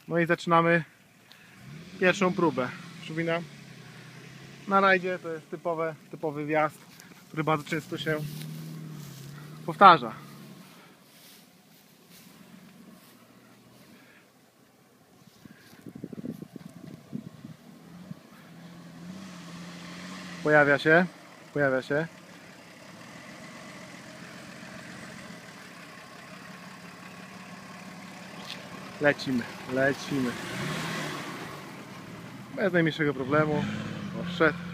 No i zaczynamy pierwszą próbę. Przypominam, na rajdzie to jest typowy wjazd, który bardzo często się powtarza. Pojawia się. Lecimy. Bez najmniejszego problemu. Poszedł.